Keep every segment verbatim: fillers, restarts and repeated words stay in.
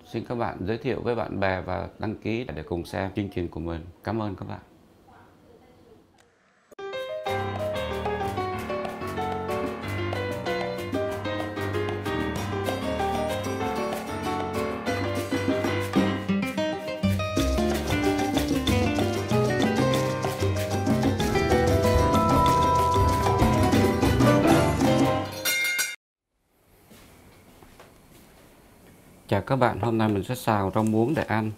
xin các bạn giới thiệu với bạn bè và đăng ký để cùng xem chương trình của mình. Cảm ơn các bạn. Chào các bạn, hôm nay mình sẽ xào rau muống để ăn.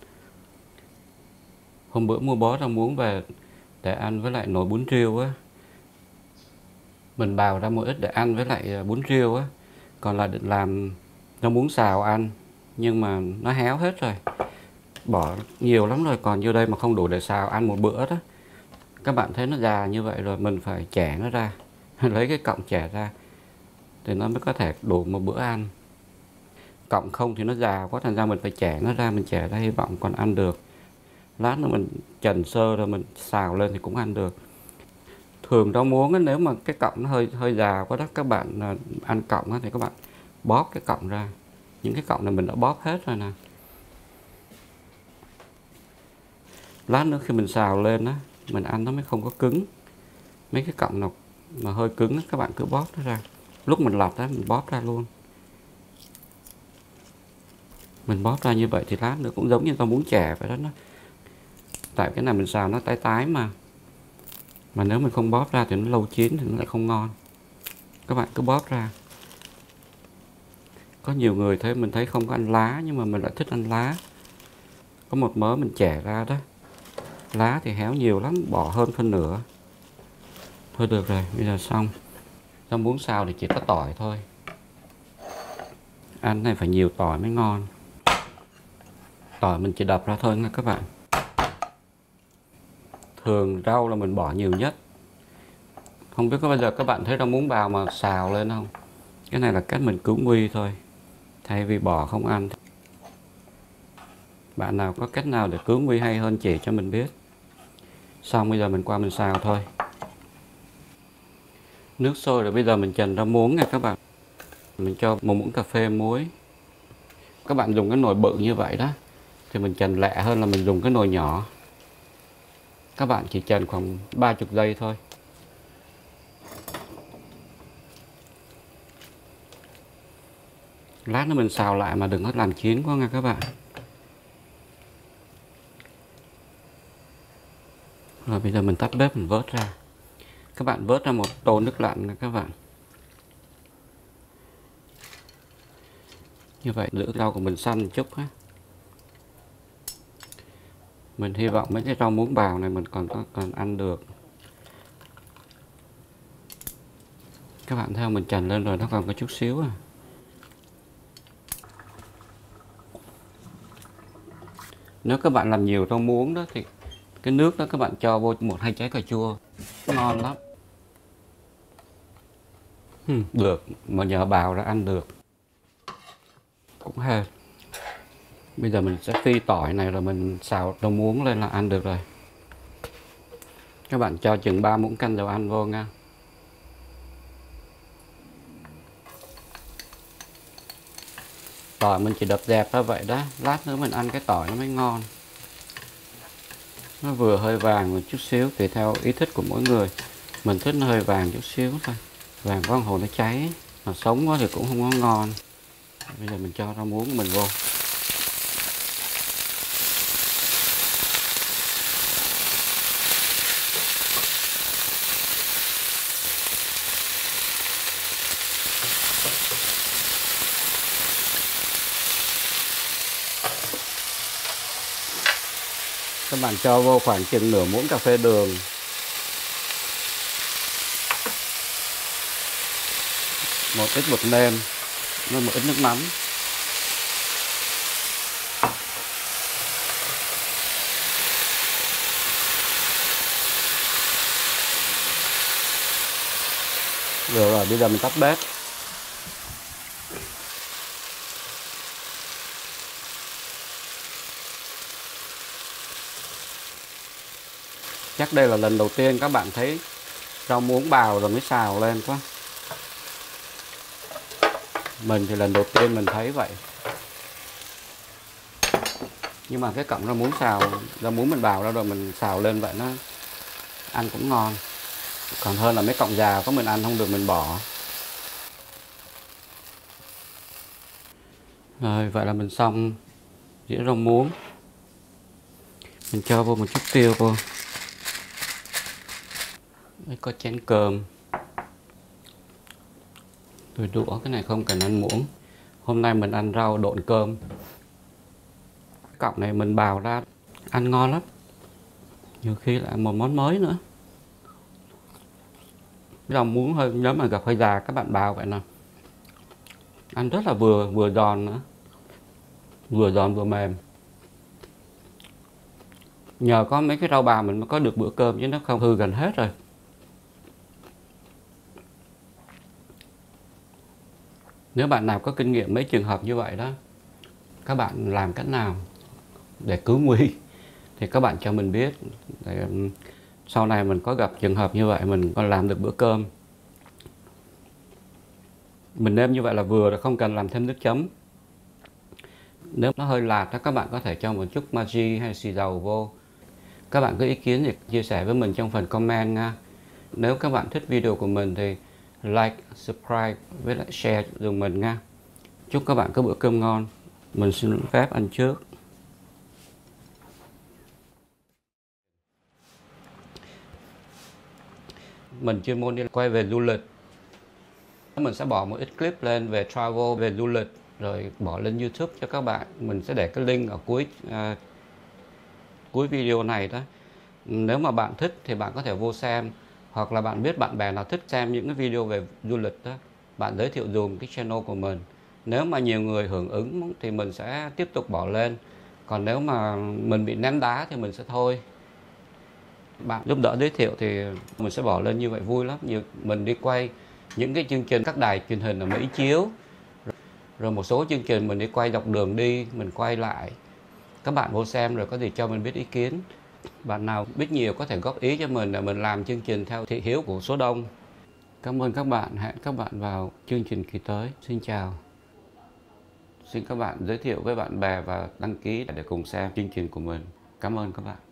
Hôm bữa mua bó rau muống về để ăn với lại nồi bún riêu á. Mình bào ra một ít để ăn với lại bún riêu á. Còn là định làm rau muống xào ăn, nhưng mà nó héo hết rồi. Bỏ nhiều lắm rồi, còn vô đây mà không đủ để xào ăn một bữa đó. Các bạn thấy nó già như vậy rồi, mình phải chẻ nó ra. Lấy cái cọng chẻ ra thì nó mới có thể đủ một bữa ăn. Cọng không thì nó già quá, thành ra mình phải chẻ nó ra, mình chẻ ra hy vọng còn ăn được. Lát nữa mình trần sơ rồi mình xào lên thì cũng ăn được. Thường rau muống á, nếu mà cái cọng nó hơi hơi già quá đó, các bạn à, ăn cọng á, thì các bạn bóp cái cọng ra. Những cái cọng này mình đã bóp hết rồi nè. Lát nữa khi mình xào lên á, mình ăn nó mới không có cứng. Mấy cái cọng nào mà hơi cứng á, các bạn cứ bóp nó ra. Lúc mình lọc á, mình bóp ra luôn. Mình bóp ra như vậy thì lát nữa cũng giống như rau muống chẻ vậy đó. Nó tại cái này mình xào nó tái tái mà mà nếu mình không bóp ra thì nó lâu chín thì nó lại không ngon. Các bạn cứ bóp ra. Có nhiều người thấy mình thấy không có ăn lá, nhưng mà mình lại thích ăn lá. Có một mớ mình chẻ ra đó, lá thì héo nhiều lắm, bỏ hơn phân nửa. Thôi được rồi, bây giờ xong. Rau muống xào thì chỉ có tỏi thôi. Ăn này phải nhiều tỏi mới ngon. Tỏi mình chỉ đập ra thôi nha các bạn. Thường rau là mình bỏ nhiều nhất. Không biết có bao giờ các bạn thấy rau muống bào mà xào lên không? Cái này là cách mình cứu nguy thôi. Thay vì bỏ không ăn. Bạn nào có cách nào để cứu nguy hay hơn chỉ cho mình biết. Xong bây giờ mình qua mình xào thôi. Nước sôi rồi, bây giờ mình trần rau muống nha các bạn. Mình cho một muỗng cà phê muối. Các bạn dùng cái nồi bự như vậy đó thì mình trần lẹ hơn là mình dùng cái nồi nhỏ. Các bạn chỉ trần khoảng ba mươi giây thôi. Lát nữa mình xào lại mà đừng có làm chín quá nha các bạn. Rồi bây giờ mình tắt bếp, mình vớt ra. Các bạn vớt ra một tô nước lạnh nha các bạn. Như vậy giữ rau của mình xanh một chút á. Mình hy vọng mấy cái rau muống bào này mình còn có còn ăn được. Các bạn thấy không, mình trần lên rồi nó còn có chút xíu à. Nếu các bạn làm nhiều rau muống đó thì cái nước đó các bạn cho vô một hai trái cà chua, ngon lắm. Hmm, được, mà nhờ bào ra ăn được. Cũng hay. Bây giờ mình sẽ phi tỏi này rồi mình xào rau muống lên là ăn được rồi. Các bạn cho chừng ba muỗng canh dầu ăn vô nha. Tỏi mình chỉ đập dẹp ra vậy đó. Lát nữa mình ăn cái tỏi nó mới ngon. Nó vừa hơi vàng một chút xíu, tùy theo ý thích của mỗi người. Mình thích nó hơi vàng chút xíu thôi. Vàng quá hồ nó cháy. Mà sống quá thì cũng không có ngon. Bây giờ mình cho rau muống của mình vô. Các bạn cho vô khoảng chừng nửa muỗng cà phê đường. Một ít bột nêm, một ít nước mắm. Được rồi, bây giờ mình tắt bếp. Chắc đây là lần đầu tiên các bạn thấy rau muống bào rồi mới xào lên quá. Mình thì lần đầu tiên mình thấy vậy. Nhưng mà cái cọng rau muống xào, rau muống mình bào ra rồi mình xào lên vậy nó ăn cũng ngon. Còn hơn là mấy cọng già có mình ăn không được mình bỏ. Rồi vậy là mình xong dĩa rau muống. Mình cho vô một chút tiêu vô. Đây có chén cơm. Rồi đũa, cái này không cần ăn muỗng. Hôm nay mình ăn rau độn cơm. Cọng này mình bào ra ăn ngon lắm. Nhiều khi lại một món mới nữa. Rau muống hơi, nếu mà gặp hơi già các bạn bào vậy nè. Ăn rất là vừa, vừa giòn nữa. Vừa giòn vừa mềm. Nhờ có mấy cái rau bào mình mới có được bữa cơm, chứ nó không hư gần hết rồi. Nếu bạn nào có kinh nghiệm mấy trường hợp như vậy đó, các bạn làm cách nào để cứu nguy thì các bạn cho mình biết, để sau này mình có gặp trường hợp như vậy mình còn làm được bữa cơm. Mình nêm như vậy là vừa rồi, không cần làm thêm nước chấm. Nếu nó hơi lạt đó, các bạn có thể cho một chút Maggi hay xì dầu vô. Các bạn có ý kiến thì chia sẻ với mình trong phần comment nha. Nếu các bạn thích video của mình thì like, subscribe với lại share dùm mình nha. Chúc các bạn có bữa cơm ngon. Mình xin phép ăn trước. Mình chuyên môn đi quay về du lịch. Mình sẽ bỏ một ít clip lên về travel, về du lịch, rồi bỏ lên YouTube cho các bạn. Mình sẽ để cái link ở cuối uh, cuối video này đó. Nếu mà bạn thích thì bạn có thể vô xem. Hoặc là bạn biết bạn bè nào thích xem những cái video về du lịch đó, bạn giới thiệu dùm cái channel của mình. Nếu mà nhiều người hưởng ứng thì mình sẽ tiếp tục bỏ lên. Còn nếu mà mình bị ném đá thì mình sẽ thôi. Bạn giúp đỡ giới thiệu thì mình sẽ bỏ lên như vậy vui lắm. Như mình đi quay những cái chương trình các đài truyền hình ở Mỹ chiếu, rồi một số chương trình mình đi quay dọc đường đi, mình quay lại. Các bạn vô xem rồi có gì cho mình biết ý kiến. Bạn nào biết nhiều có thể góp ý cho mình để mình làm chương trình theo thị hiếu của số đông. Cảm ơn các bạn. Hẹn các bạn vào chương trình kỳ tới. Xin chào. Xin các bạn giới thiệu với bạn bè và đăng ký để cùng xem chương trình của mình. Cảm ơn các bạn.